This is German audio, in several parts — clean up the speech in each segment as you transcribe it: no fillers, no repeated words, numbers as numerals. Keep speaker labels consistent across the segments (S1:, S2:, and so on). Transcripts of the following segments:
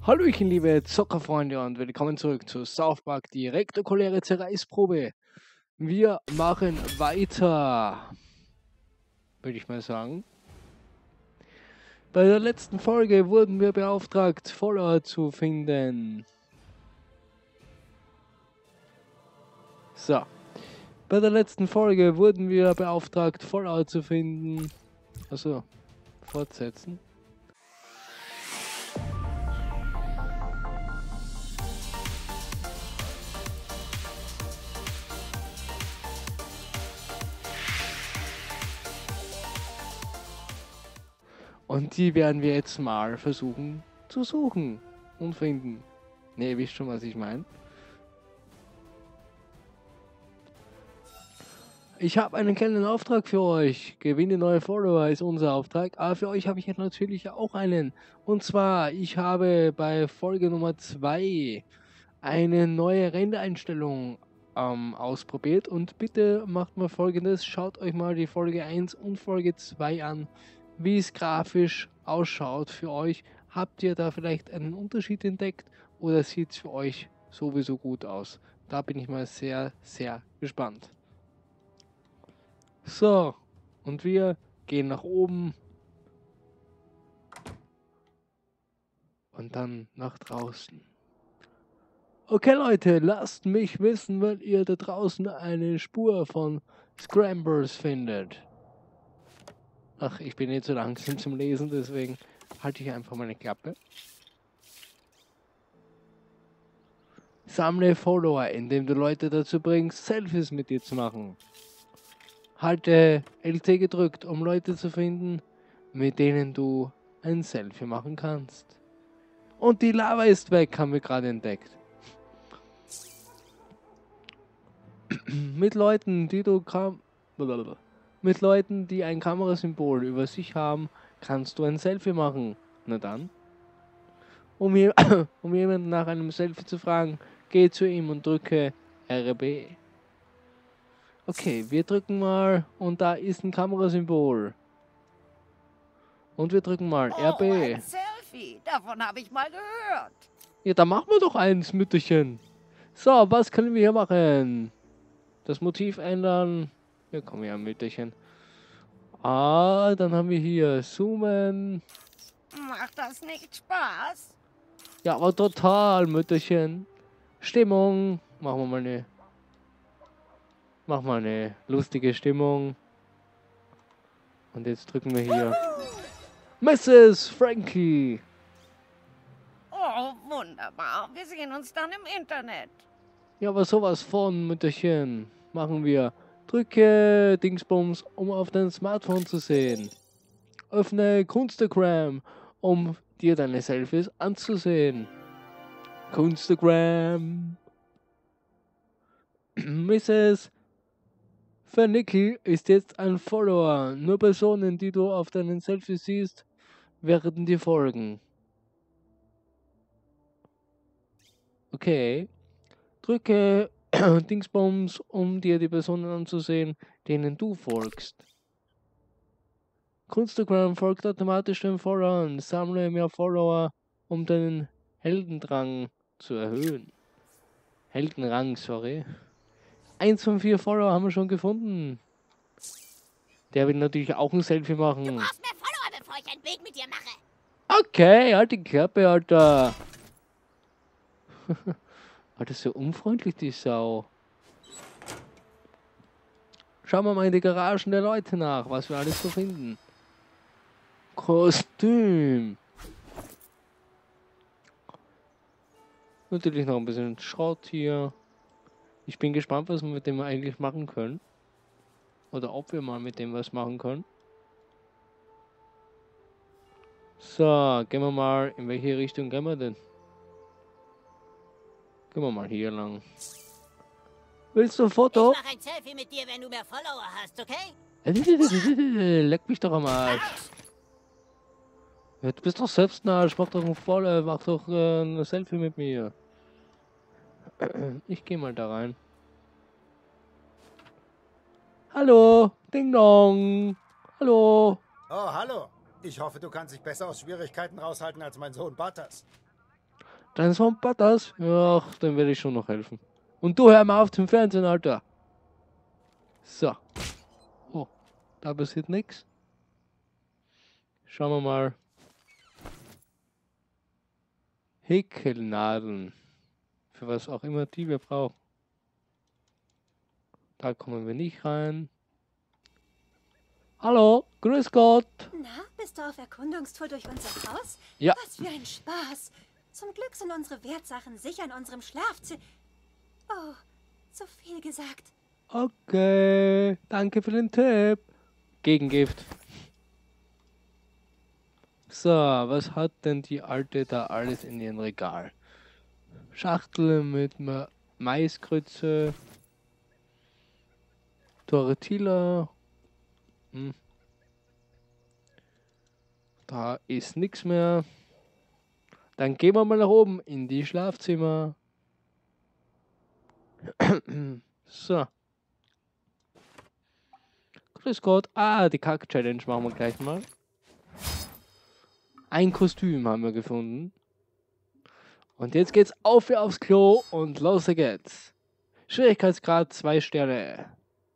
S1: Hallöchen, liebe Zockerfreunde und willkommen zurück zu South Park, die rektakuläre Zerreißprobe. Wir machen weiter, würde ich mal sagen. Bei der letzten Folge wurden wir beauftragt, Follower zu finden. So. Bei der letzten Folge wurden wir beauftragt, Follower zu finden. Also, fortsetzen. Und die werden wir jetzt mal versuchen zu suchen und finden. Ne, ihr wisst schon, was ich meine. Ich habe einen kleinen Auftrag für euch. Gewinne neue Follower ist unser Auftrag. Aber für euch habe ich jetzt natürlich auch einen. Und zwar, ich habe bei Folge Nummer 2 eine neue Rendereinstellung ausprobiert. Und bitte macht mal Folgendes. Schaut euch mal die Folge 1 und Folge 2 an, wie es grafisch ausschaut für euch. Habt ihr da vielleicht einen Unterschied entdeckt oder sieht es für euch sowieso gut aus? Da bin ich mal sehr, sehr gespannt. So, und wir gehen nach oben und dann nach draußen. Okay Leute, lasst mich wissen, wenn ihr da draußen eine Spur von Scramblers findet. Ach, ich bin nicht so langsam zum Lesen, deswegen halte ich einfach meine Klappe. Sammle Follower, indem du Leute dazu bringst, Selfies mit dir zu machen. Halte LT gedrückt, um Leute zu finden, mit denen du ein Selfie machen kannst. Und die Lava ist weg, haben wir gerade entdeckt. Mit Leuten, die ein Kamerasymbol über sich haben, kannst du ein Selfie machen. Na dann. Um jemanden nach einem Selfie zu fragen, geh zu ihm und drücke RB. Okay, wir drücken mal und da ist ein Kamerasymbol. Und wir drücken mal RB.
S2: Ein Selfie, davon habe ich mal gehört.
S1: Ja, dann machen wir doch eins, Mütterchen. So, was können wir hier machen? Das Motiv ändern. Ja, komm her, Mütterchen. Ah, dann haben wir hier Zoomen.
S2: Macht das nicht Spaß?
S1: Ja, aber total, Mütterchen. Stimmung. Machen wir eine lustige Stimmung. Und jetzt drücken wir hier Mrs. Frankie.
S2: Oh, wunderbar. Wir sehen uns dann im Internet.
S1: Ja, aber sowas von, Mütterchen. Machen wir. Drücke Dingsbums, um auf dein Smartphone zu sehen. Öffne Kunstagram, um dir deine Selfies anzusehen. Kunstagram. Mrs. Fernicki ist jetzt ein Follower. Nur Personen, die du auf deinen Selfies siehst, werden dir folgen. Okay. Drücke Dingsbums, um dir die Personen anzusehen, denen du folgst. Kunstagram folgt automatisch den Followern. Sammle mehr Follower, um deinen Heldendrang zu erhöhen. Heldenrang, sorry. 1 von 4 Follower haben wir schon gefunden. Der will natürlich auch ein Selfie machen.
S2: Du brauchst mehr Follower, bevor ich ein Bild mit dir mache.
S1: Okay, halt die Klappe, Alter. Alter, so unfreundlich, die Sau. Schauen wir mal in die Garagen der Leute nach, was wir alles so finden. Kostüm. Natürlich noch ein bisschen Schrott hier. Ich bin gespannt, was wir mit dem eigentlich machen können. Oder ob wir mal mit dem was machen können. So, gehen wir mal. In welche Richtung gehen wir denn? Gehen wir mal hier lang. Willst du ein Foto?
S2: Ich mache ein Selfie mit dir, wenn du mehr Follower hast, okay?
S1: Leck mich doch am Arsch. Ja, du bist doch selbst ein Arsch. Mach doch ein Selfie mit mir. Ich gehe mal da rein. Hallo, Ding Dong. Hallo.
S3: Oh, hallo. Ich hoffe, du kannst dich besser aus Schwierigkeiten raushalten als mein Sohn Butters.
S1: Dein Sohn Butters? Ach, dem werde ich schon noch helfen. Und du hör mal auf zum Fernsehen, Alter. So. Oh, da passiert nichts. Schauen wir mal. Häkelnadeln. Für was auch immer die wir brauchen. Da kommen wir nicht rein. Hallo, grüß Gott.
S3: Na, bist du auf Erkundungstour durch unser Haus?
S1: Ja.
S3: Was für ein Spaß. Zum Glück sind unsere Wertsachen sicher in unserem Schlafzimmer. Oh, zu viel gesagt.
S1: Okay, danke für den Tipp. Gegengift. So, was hat denn die Alte da alles in ihrem Regal? Schachtel mit Maiskrütze, Tortilla. Da ist nichts mehr. Dann gehen wir mal nach oben in die Schlafzimmer. So. Grüß Gott. Ah, die Kack-Challenge machen wir gleich mal. Ein Kostüm haben wir gefunden. Und jetzt geht's auf aufs Klo und los geht's. Schwierigkeitsgrad 2 Sterne.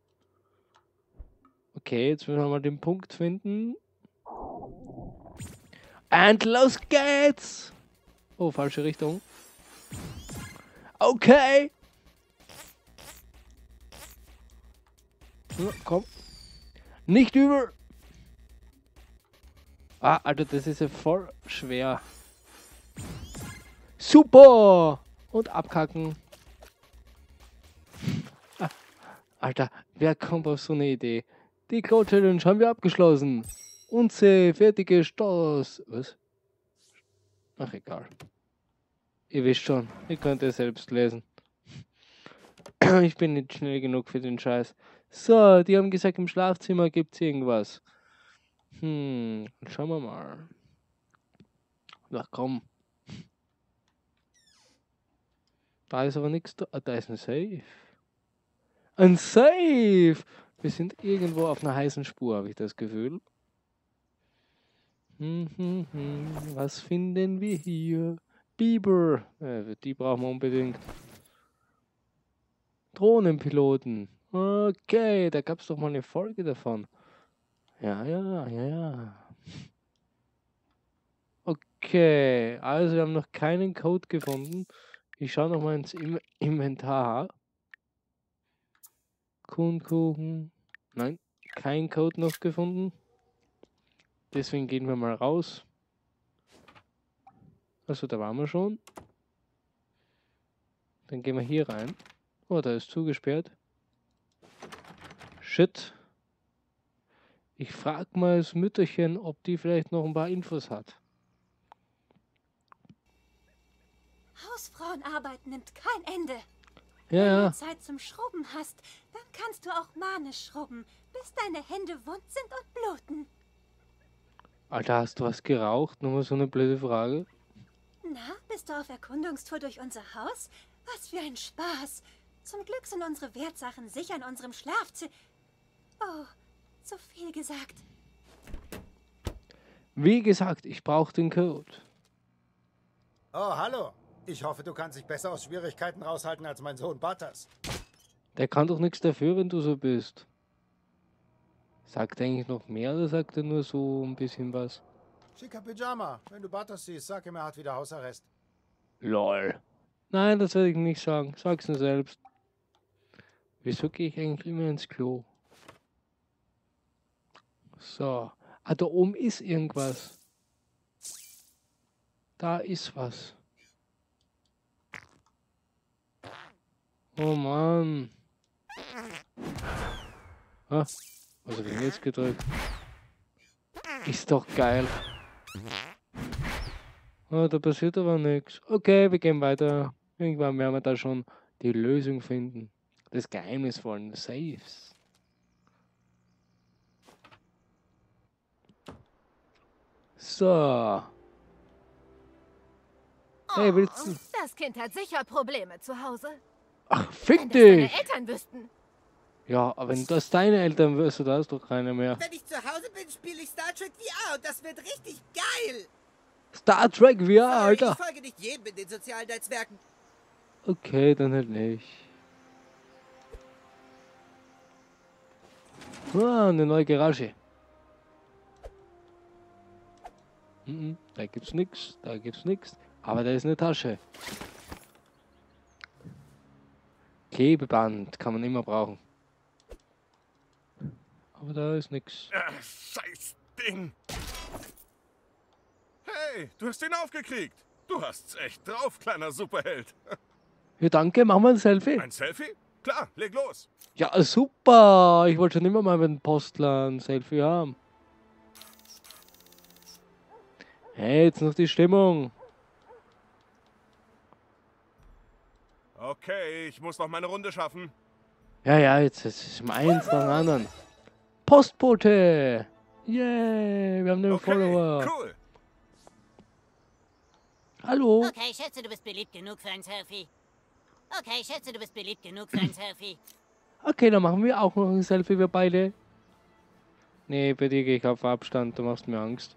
S1: Okay, jetzt müssen wir mal den Punkt finden. Und los geht's! Oh, falsche Richtung. Okay! Ja, komm. Nicht über! Ah, Alter, das ist ja voll schwer. Super! Und abkacken. Ah, Alter, wer kommt auf so eine Idee? Die Klo-Challenge haben wir abgeschlossen. Unzäh, fertige Stoß. Was? Ach, egal. Ihr wisst schon, ihr könnt es selbst lesen. Ich bin nicht schnell genug für den Scheiß. So, die haben gesagt, im Schlafzimmer gibt's irgendwas. Schauen wir mal. Ach komm. Da ist aber nichts da. Ah, da ist ein Safe. Ein Safe! Wir sind irgendwo auf einer heißen Spur, habe ich das Gefühl. Was finden wir hier? Biber. Die brauchen wir unbedingt. Drohnenpiloten. Okay, da gab es doch mal eine Folge davon. Ja. Okay, also wir haben noch keinen Code gefunden. Ich schaue noch mal ins Inventar. Kuchen. Nein, kein Code noch gefunden. Deswegen gehen wir mal raus. Also da waren wir schon. Dann gehen wir hier rein. Oh, da ist zugesperrt. Shit. Ich frage mal das Mütterchen, ob die vielleicht noch ein paar Infos hat.
S3: Hausfrauenarbeit nimmt kein Ende.
S1: Ja,
S3: Wenn
S1: ja.
S3: du Zeit zum Schrubben hast, dann kannst du auch manisch schrubben, bis deine Hände wund sind und bluten.
S1: Alter, hast du was geraucht? Nochmal so eine blöde Frage.
S3: Na, bist du auf Erkundungstour durch unser Haus? Was für ein Spaß. Zum Glück sind unsere Wertsachen sicher in unserem Schlafzimmer. Oh, zu viel gesagt.
S1: Wie gesagt, ich brauche den Code.
S4: Oh, hallo. Ich hoffe, du kannst dich besser aus Schwierigkeiten raushalten als mein Sohn Butters.
S1: Der kann doch nichts dafür, wenn du so bist. Sagt er eigentlich noch mehr oder sagt er nur so ein bisschen was?
S4: Schicker Pyjama. Wenn du Butters siehst, sag ihm, er hat wieder Hausarrest.
S1: LOL. Nein, das werde ich nicht sagen. Sag's nur selbst. Wieso gehe ich eigentlich immer ins Klo? So. Ah, da oben ist irgendwas. Da ist was. Oh Mann. Ah, was habe ich jetzt gedrückt? Ist doch geil. Oh, da passiert aber nichts. Okay, wir gehen weiter. Irgendwann werden wir da schon die Lösung finden. Des geheimnisvollen Safes. So. Hey, willst du?
S5: Das Kind hat sicher Probleme zu Hause.
S1: Ach, fick
S5: Wenn das deine
S1: dich!
S5: Eltern wüssten.
S1: Ja, aber wenn das deine Eltern wirst, da ist doch keiner mehr.
S6: Wenn ich zu Hause bin, spiele ich Star Trek VR und das wird richtig geil.
S1: Star Trek VR, Alter.
S6: Ich folge nicht jedem in den sozialen Netzwerken.
S1: Okay, dann halt nicht. Ah, eine neue Garage. Da gibt's nix, da gibt's nix. Aber da ist eine Tasche. Klebeband kann man immer brauchen. Aber da ist nix.
S7: Scheiß Ding. Hey, du hast ihn aufgekriegt. Du hast's echt drauf, kleiner Superheld.
S1: Ja, danke, machen wir ein Selfie.
S7: Ein Selfie? Klar, leg los.
S1: Ja, super. Ich wollte schon immer mal mit dem Postler ein Selfie haben. Hey, jetzt noch die Stimmung.
S7: Okay, ich muss noch meine Runde schaffen.
S1: Ja, jetzt ist mal eins nach dem anderen. Postbote. Yay, wir haben einen
S7: Okay,
S1: Follower.
S7: cool.
S1: Hallo.
S8: Okay, schätze, du bist beliebt genug für ein Selfie. Okay, schätze, du bist beliebt genug für ein Selfie.
S1: Okay, dann machen wir auch noch ein Selfie, wir beide. Nee, bei dir gehe ich auf Abstand, du machst mir Angst.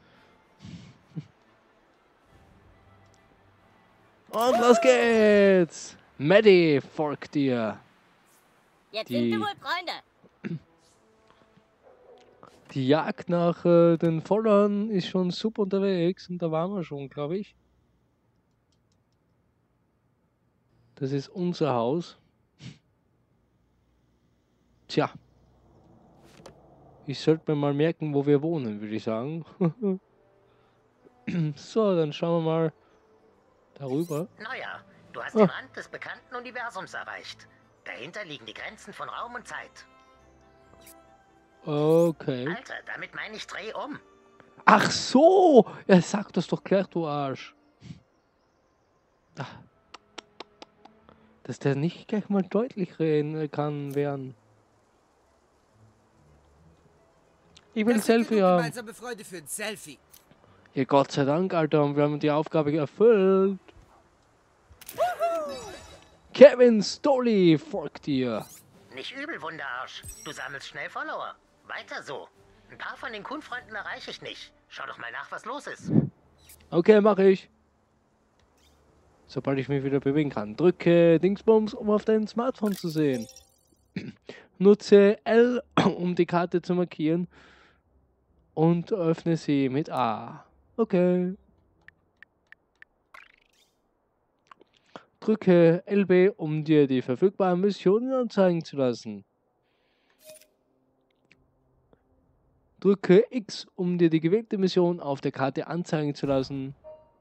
S1: Und los geht's! Maddie folgt dir.
S8: Jetzt
S1: Die-
S8: sind wir wohl Freunde.
S1: Die Jagd nach den Followern ist schon super unterwegs und da waren wir schon, glaube ich. Das ist unser Haus. Tja. Ich sollte mir mal merken, wo wir wohnen, würde ich sagen. So, dann schauen wir mal darüber.
S9: Naja, du hast den Rand des bekannten Universums erreicht. Dahinter liegen die Grenzen von Raum und Zeit.
S1: Okay.
S9: Alter, damit meine ich dreh um.
S1: Ach so! Ja, sag das doch gleich, du Arsch. Ach. Dass der nicht gleich mal deutlich reden kann werden. Ich will ein
S6: Das sind
S1: Selfie
S6: genug
S1: haben.
S6: gemeinsame Freunde für ein Selfie.
S1: Ja, Gott sei Dank, Alter, und wir haben die Aufgabe erfüllt. Kevin Stoley folgt dir.
S9: Nicht übel, Wunderarsch. Du sammelst schnell Follower. Weiter so. Ein paar von den Kuhnfreunden erreiche ich nicht. Schau doch mal nach, was los ist.
S1: Okay, mache ich. Sobald ich mich wieder bewegen kann. Drücke Dingsbums, um auf dein Smartphone zu sehen. Nutze L, um die Karte zu markieren. Und öffne sie mit A. Okay. Drücke LB, um dir die verfügbaren Missionen anzeigen zu lassen. Drücke X, um dir die gewählte Mission auf der Karte anzeigen zu lassen.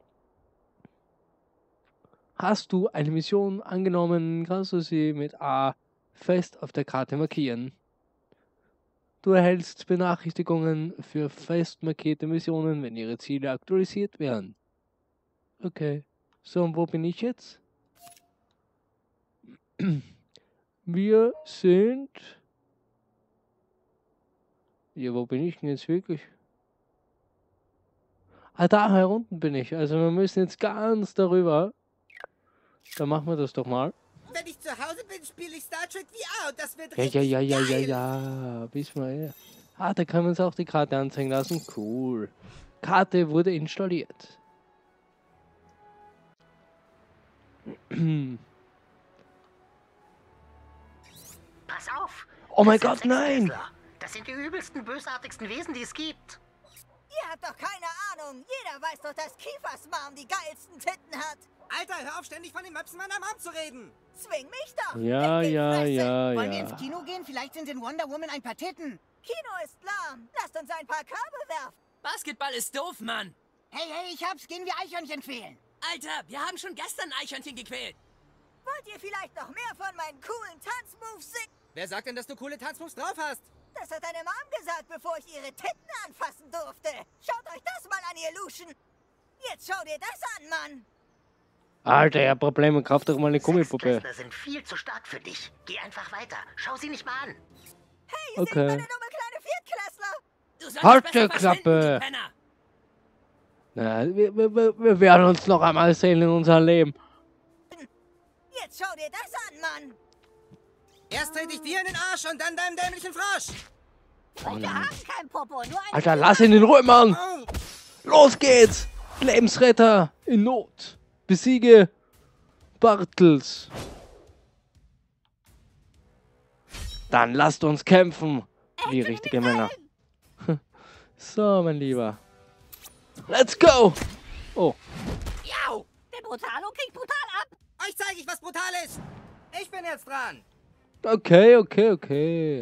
S1: Hast du eine Mission angenommen, kannst du sie mit A fest auf der Karte markieren. Du erhältst Benachrichtigungen für fest markierte Missionen, wenn ihre Ziele aktualisiert werden. Okay. So, und wo bin ich jetzt? Wir sind... Ja, wo bin ich denn jetzt wirklich? Ah, da herunten bin ich. Also wir müssen jetzt ganz darüber. Dann machen wir das doch mal.
S6: Wenn ich zu Hause bin, spiele ich Star Trek VR und das wird
S1: Ja,
S6: richtig geil.
S1: ja. Bis mal. Ah, da kann man uns auch die Karte anzeigen lassen. Cool. Karte wurde installiert.
S9: Pass auf.
S1: Oh mein
S9: Das
S1: Gott,
S9: sind
S1: nein!
S9: Sechsklässler. Das sind die übelsten, bösartigsten Wesen, die es gibt.
S5: Ihr habt doch keine Ahnung. Jeder weiß doch, dass Kiefers Mom die geilsten Titten hat.
S6: Alter, hör auf, ständig von den Möpsen meiner Mom zu reden.
S5: Zwing mich doch.
S1: Ja,
S5: In die
S1: ja,
S5: Fresse.
S1: ja,
S10: Wollen wir ins
S1: ja.
S10: Kino gehen? Vielleicht sind in Wonder Woman ein paar Titten.
S5: Kino ist lahm. Lasst uns ein paar Körbe werfen.
S11: Basketball ist doof, Mann.
S10: Hey, ich hab's. Gehen wir Eichhörnchen quälen.
S11: Alter, wir haben schon gestern Eichhörnchen gequält.
S5: Wollt ihr vielleicht noch mehr von meinen coolen Tanzmoves sehen?
S6: Wer sagt denn, dass du coole Tanzmoves drauf hast?
S5: Das hat deine Mom gesagt, bevor ich ihre Titten anfassen durfte. Schaut euch das mal an, ihr Luschen. Jetzt schau dir das an, Mann.
S1: Alter, ja, Probleme. Kauf doch mal eine Gummipuppe.
S9: Sechsklässler sind viel zu stark für dich. Geh einfach weiter. Schau sie nicht mal an.
S5: Hey, ihr seht
S1: Okay.
S5: meine dumme kleine Viertklässler.
S11: Du solltest
S1: Halt
S11: besser
S1: die Klappe.
S11: verschwinden, du Penner.
S1: Na, wir werden uns noch einmal sehen in unserem Leben.
S5: Jetzt schau dir das an, Mann.
S6: Erst trete ich dir in den Arsch und dann deinem dämlichen Frosch.
S5: Wir haben kein Popo, nur ein...
S1: Alter, lass ihn in Ruhe, Mann!
S6: Oh,
S1: Los geht's! Lebensretter in Not. Besiege Bartels. Dann lasst uns kämpfen, wie richtige Männer. So, mein Lieber. Let's go! Oh.
S8: Jau! Der Brutalo kriegt brutal ab!
S6: Euch zeige ich, was brutal ist. Ich bin jetzt dran.
S1: Okay, okay, okay.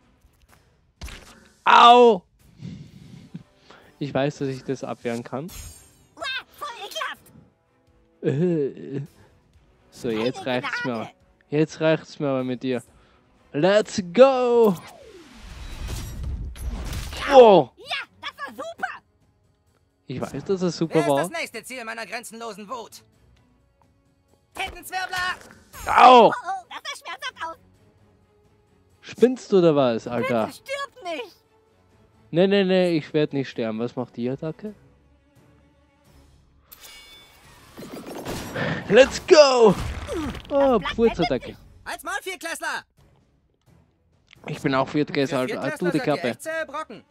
S1: Au! Ich weiß, dass ich das abwehren kann.
S8: Uah, voll ekelhaft!
S1: So, jetzt reicht's mir. Jetzt reicht's mir aber mit dir. Let's go! Oh!
S8: Ja, das war super!
S1: Ich weiß, dass es super
S6: Wer ist
S1: war.
S6: das nächste Ziel meiner grenzenlosen Wut? Tittenzwirbler!
S1: Au!
S8: Oh, oh, das sah schmerzhaft aus!
S1: Spinnst du oder was, Alter?
S8: Bitte stirb nicht!
S1: Nee, nee, nee, ich werde nicht sterben. Was macht die Attacke? Let's go! Oh, Pfurzattacke.
S6: Als Maul, Viertklässler!
S1: Ich bin auch Viertklässler, Alter. Halt du die
S6: seid ihr
S1: Kappe.
S6: echt zähe Brocken.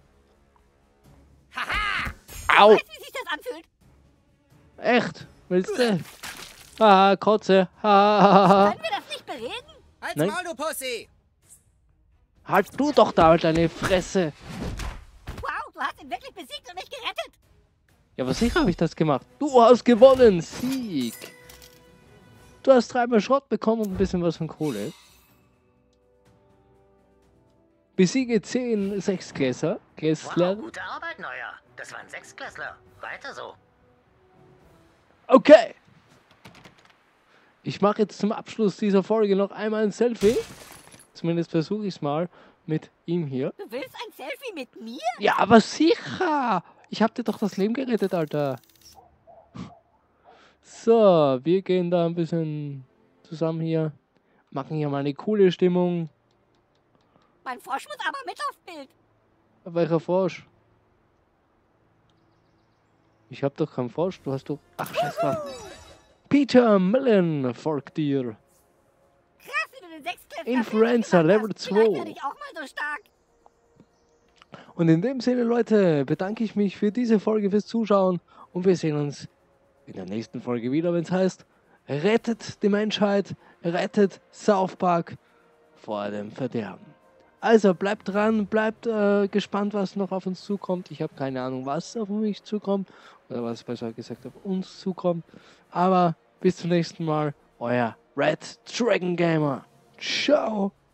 S1: Au!
S8: Weißt du, wie sich das anfühlt?
S1: Echt? Willst du? Haha, Kotze. Hahaha.
S8: Können wir das nicht bereden?
S6: Als
S1: Nein.
S6: Maul, du Pussy!
S1: Halt du doch da halt deine Fresse.
S8: Wow, du hast ihn wirklich besiegt und mich gerettet!
S1: Ja, aber sicher habe ich das gemacht. Du hast gewonnen. Sieg. Du hast 3-mal Schrott bekommen und ein bisschen was von Kohle. Besiege 10 Sechsklässler.
S9: Wow, gute Arbeit, Neuer. Das waren 6-Klässler. Weiter so.
S1: Okay. Ich mache jetzt zum Abschluss dieser Folge noch einmal ein Selfie. Zumindest versuche ich es mal mit ihm hier.
S8: Du willst ein Selfie mit mir?
S1: Ja, aber sicher. Ich habe dir doch das Leben gerettet, Alter. So, wir gehen da ein bisschen zusammen hier. Machen hier mal eine coole Stimmung.
S8: Mein Frosch muss aber mit aufs Bild.
S1: Welcher Frosch? Ich hab doch keinen Frosch, du hast doch... Ach, scheiß drauf. Peter Millen folgt dir.
S8: Krass, wie du den Sechsklässler
S1: Influencer Level 2.
S8: Vielleicht werde ich auch mal so stark.
S1: Und in dem Sinne, Leute, bedanke ich mich für diese Folge, fürs Zuschauen. Und wir sehen uns in der nächsten Folge wieder, wenn es heißt, rettet die Menschheit, rettet South Park vor dem Verderben. Also bleibt dran, bleibt gespannt, was noch auf uns zukommt. Ich habe keine Ahnung, was auf mich zukommt. Oder was besser gesagt auf uns zukommt. Aber bis zum nächsten Mal, euer Red Dragon Gamer. Ciao.